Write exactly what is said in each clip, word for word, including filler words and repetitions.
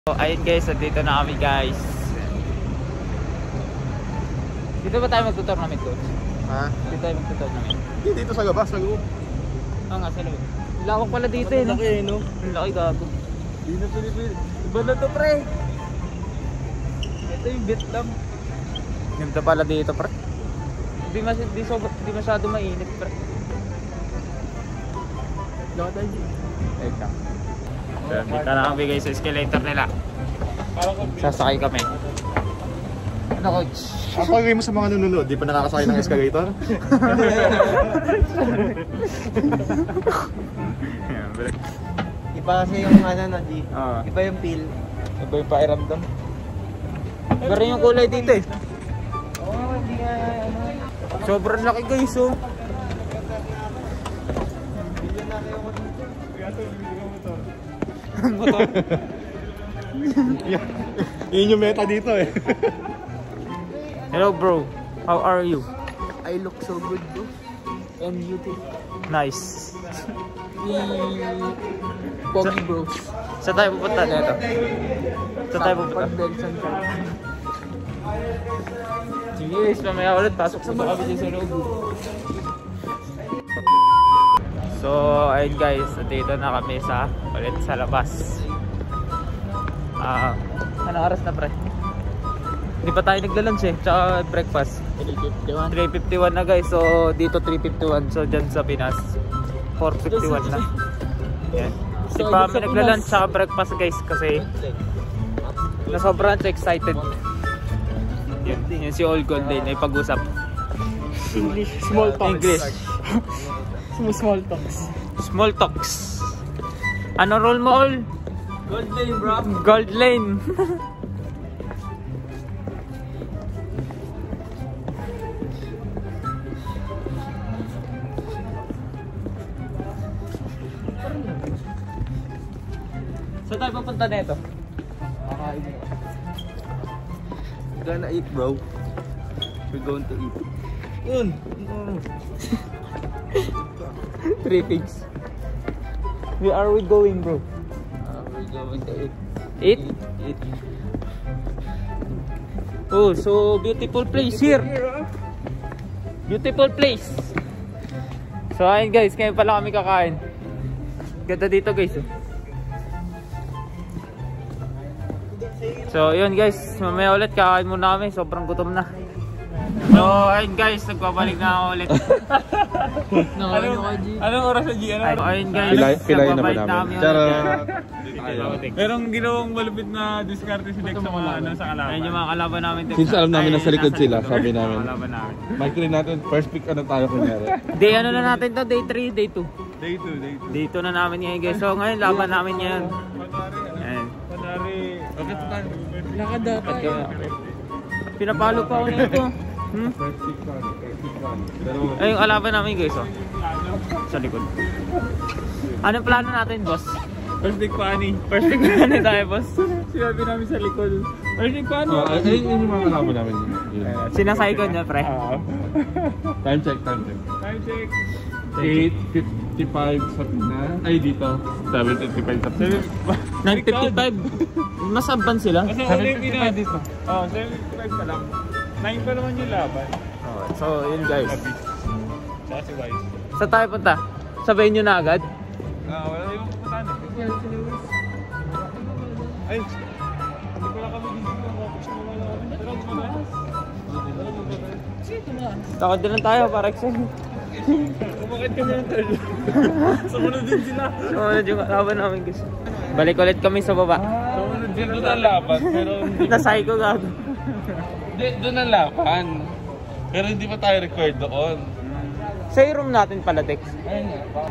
So, ayun guys, at dito na kami guys. Dito ba tayo magtutournament coach? Ha? Dito tayo magtutournament. Hindi, dito sa labas, sa loob. Oo nga, sa loob. Lawak pala dito eh, no? Laki eh, no? Ang laki gago. Hindi na Pilipin. Iba na to pre. Ito yung Vietnam. Ganda pala dito pre. Hindi mas, di so, di masyado mainit pre. Laka tayo dito. Wait lang. So, dito na kami guys sa escalator nila. Sasakay kami. Ano coach? Ang pagawin mo sa mga nununod, di pa nakakasakay ng escalator? Iba kasi yung ano na di. Ah. Iba yung feel. Iba yung pakiramdam. Iba rin yung kulay dito eh. Oo, oh, hindi nga ano. Sobrang laki guys oh. Bilyan na kayo ko dito. Motor. Yun yung meta dito eh. Hello bro, how are you? I look so good bro. And you too. Nice. We Pogi bros. Saan tayo pupunta dito? Saan tayo pupunta? Pag-Belson ka. Sige guys, mamaya ulit pasok sa kami dyan sa loob. So ayun guys, dito na kami sa ulit sa labas. Ah, uh, anong oras na pre? Hindi pa tayo nagla-lunch eh, tsaka breakfast. three fifty-one na guys, so dito three fifty-one, so dyan sa Pinas four fifty-one na. Yan. Hindi pa kami nagla-lunch tsaka breakfast guys kasi na sobrang excited. Yun, yun si All Gold din ay pag-usap. English. Small talks. English. Small talks. Small talks. Ano role mo all? Gold lane bro. Gold lane. Saan tayo papunta na ito? We're gonna eat bro. We're going to eat. Yun. Three pigs. Where are we going bro? Uh, we're going to eat. Eat? Eat. Oh, so beautiful place here. Beautiful place. So ayun guys, ngayon pala kami kakain. Ganda dito guys. Oh. So yun guys, mamaya ulit kakain muna kami, sobrang gutom na. So ayun guys, nagbabalik na ako ulit. No, ano ka G? Anong oras na G? Ano? Ayun guys, Pilay, pilay na ba nagbabalik na namin? kami Tara! ulit. Merong ginawang malupit na diskarte si Dex sa mga ano sa kalaban. Ayun yung mga kalaban namin. Since alam namin Ay, nasa likod sila, likod. sabi namin. Mga kalaban namin. Micro natin, first pick ano tayo kunyari. Day ano na natin to, day three, day two. Day two, day two. Day two na namin ngayon guys. So ngayon laban namin yan. Ayan. Panari. Bakit pa? Nakadata eh. Pinapalo pa ako nito. Hmm? First pick one, first pick one. Ay, yung kalaban namin guys oh. Sa likod. Anong plano natin boss? First pick pa ani. First thing na natin tayo boss. Sinabi namin sa likod. First pick pa ani. Oh, ayun yun yung mga kalaban namin. Yun. Sinasay ko niya pre. Time check, time check. Time check. eight fifty-five sa Pinas. Ay, dito. seven fifty-five sa Pinas. nine fifty-five. Mas advance sila. Kasi seven uli yung fifty-five ina- dito. Oh, seven fifty-five pa lang. nine pa naman yung laban. Oh, so yun guys. Tsaka si Wise. Sa tayo punta? Sabayin nyo na agad? Ah, wala yung pupuntahan eh. Ay, hindi pala kami dito ng office na wala kami. Pero magmamahal. Takot din lang tayo para excited. Kumakit kami ng third. Sumunod din sila. Sumunod yung kalaban namin guys. Balik ulit kami sa baba. Sumunod din doon ang laban. Pero hindi Nasay ko gago. Hindi, doon ang laban. Pero hindi pa tayo record doon. Sa room natin pala Dex. ayun nga.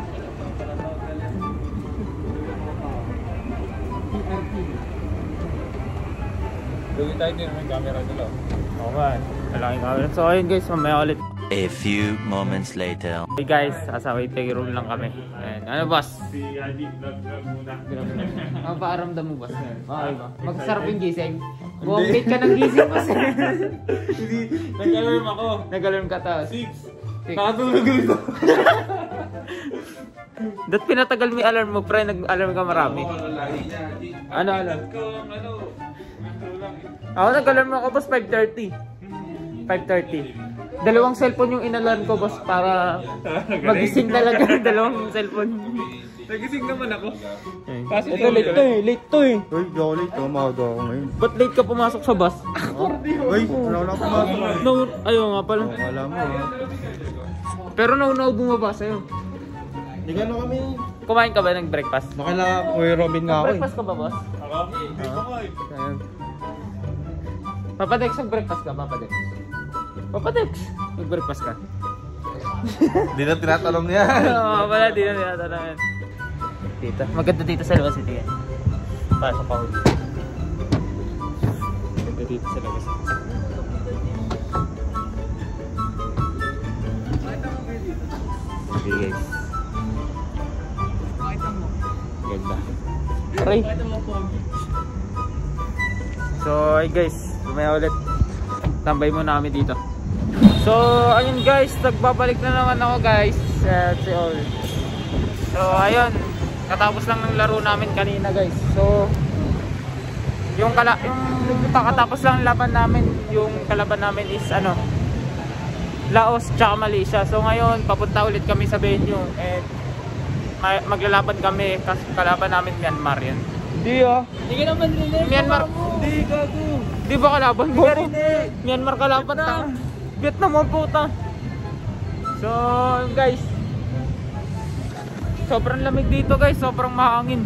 Dugi tayo din may camera nila. Oo nga. Malaking camera. So ayun guys, mamaya ulit. A few moments later. Hey guys, sa waiting room lang kami. Ayan. Ano boss? Si Adi vlog vlog muna. Ano pa aramdam mo boss? Okay ba? Magsarap yung gising? Buong gate ka ng gising boss. Hindi, nag-alarm ako. Nag-alarm ka ta. Six. Six. Nakatulog dito. Ba't pinatagal mo yung alarm mo, pre? Nag-alarm ka marami. Ano alarm? Ako nag-alarm ako, boss, five thirty. five thirty. Dalawang cellphone yung inalarm ko, boss, para magising talaga ng dalawang cellphone. Nagising naman ako. Kasi ito, late to eh. Late to eh. Uy, di ako late. Umaga ako ngayon. Ba't late ka pumasok sa bus? Uy, wala ko na pumasok. No, ayaw nga pala. Wala mo ha. Pero nauna ako bumaba sa'yo. Hindi ka na kami. Kumain ka ba ng breakfast? Nakala Kuya Robin nga ako eh. Breakfast ka ba, boss? Ako? Hindi ko nga eh. Ayun. Papa Dex, nag-breakfast ka, Papa Dex. Papa Dex, nag-breakfast ka. Hindi na tinatanong niya. Oo, wala, di na tinatanong yan. Dito, maganda dito sa labas ito yan. Pasok ako dito. Maganda dito sa labas. Okay guys. Ganda. Aray. So, ay guys, lumaya ulit. Tambay muna kami dito. So, ayun guys, nagbabalik na naman ako guys. Uh, so, ayun. Katapos lang ng laro namin kanina guys. So, yung kala yung kakatapos lang laban namin, yung kalaban namin is ano, Laos tsaka Malaysia. So ngayon, papunta ulit kami sa venue and maglalaban kami kasi kalaban namin Myanmar yan. Hindi ah. Hindi ka naman nila. Myanmar. Hindi gago. Di ba kalaban mo? Myanmar kalaban ta. Vietnam mo puta. So guys, sobrang lamig dito guys, sobrang mahangin.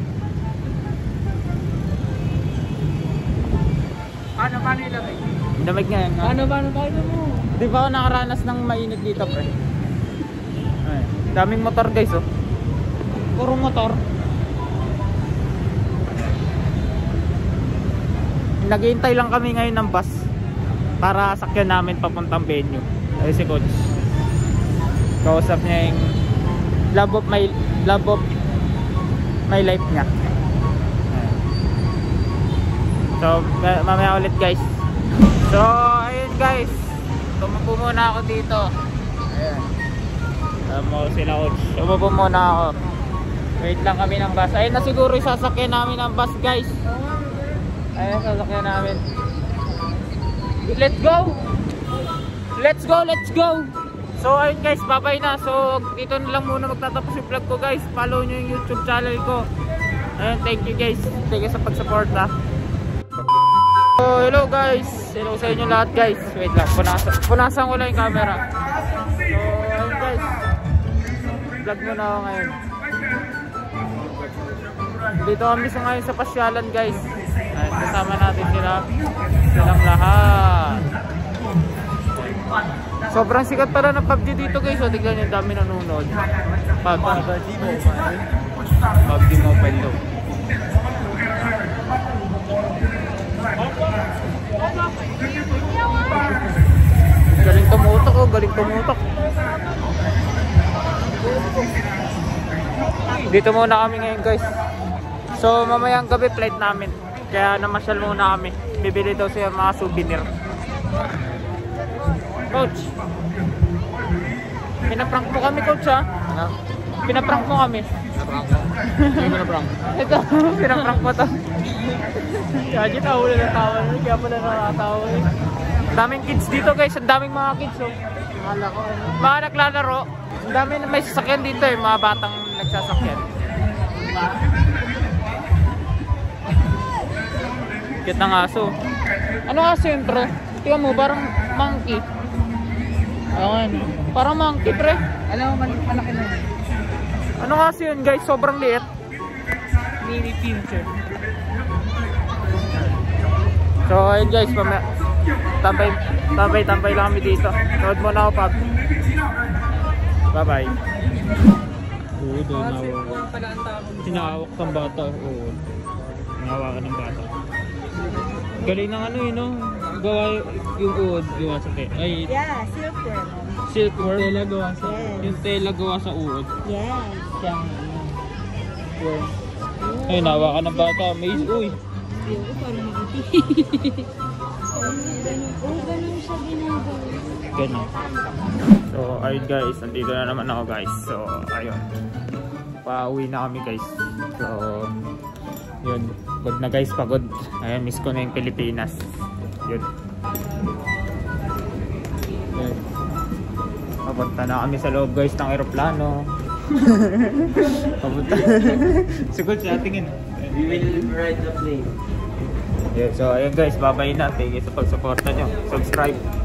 Ano ba nila? Lamig nga yan. Ano ba? Ano ba mo? Di ba ako nakaranas ng mainit dito pre? Ay, daming motor guys oh. Puro motor. Naghihintay lang kami ngayon ng bus para sakyan namin papuntang venue. Ay si coach. Kausap niya yung love of my love of my life niya. So mamaya ulit guys. So ayun guys, tumupo muna ako dito. Ayan. Tama sila coach. Tumupo muna ako. Wait lang kami ng bus. Ayun na siguro yung sasakyan namin ng bus guys. Ayun sasakyan namin. Let's go! Let's go! Let's go! So ayun guys, bye bye na. So dito na lang muna magtatapos yung vlog ko guys. Follow nyo yung YouTube channel ko. Ayun, thank you guys. Thank you sa pag-support ha. So hello guys. Hello sa inyo lahat guys. Wait lang, punasan, punasan ko lang yung camera. So ayun guys, vlog muna ako ngayon. Dito kami sa ngayon sa pasyalan guys. Ayun, kasama natin sila. Silang lahat. Sobrang sikat pala ng P U B G dito guys. So tignan nyo, dami nanonood. P U B G. P U B G Mobile daw. Galing tumutok oh, galing tumutok. Dito muna kami ngayon guys. So mamayang gabi flight namin. Kaya namasyal muna kami. Bibili daw siya mga souvenir. Coach, pinaprank mo kami coach ha? Ano? Pinaprank mo kami. Pinaprank mo? Hindi pinaprank. Ito, pinaprank mo to. Kaya tawa na natawa na. Kaya pala nakatawa eh. Daming kids dito guys. Ang daming mga kids oh. Mahala ko. Mga naglalaro. Ang dami na may sasakyan dito eh. Mga batang nagsasakyan. Cute ng aso. Ano aso yun pre? Tingnan mo, parang monkey. Ayan. Parang monkey pre. Alam mo, malaki na yun. Ano aso yun guys? Sobrang liit. Mini pincher. So ayun guys, mamaya tambay, tambay, tambay lang kami dito. Nood muna ako Pab. Bye bye. Oo, doon ako. Hinahawak ng bata. Oo. Hinahawakan ng bata. Galing ng ano yun, no? Gawa yung uod, gawa sa te. Ay, Yeah, silkworm. silkworm. Tela gawa sa, Yes. yung tela gawa sa uod. Yes. Siyang worm. Ay, hinahawakan ng bata. Maze, uy. Ayoko, parang hindi. Oh, ganun siya ginagawa. Ganyan. So, ayun guys, nandito na naman ako guys. So, ayun. pauwi na kami guys. So, yun. Pagod na guys, pagod. Ayan, miss ko na yung Pilipinas. Yun. Yun. Papunta na kami sa loob guys ng aeroplano. Papunta. Sugod siya, tingin. We will ride the plane. Yeah, so ayun guys, bye-bye na. Thank you sa pagsuporta nyo. Subscribe.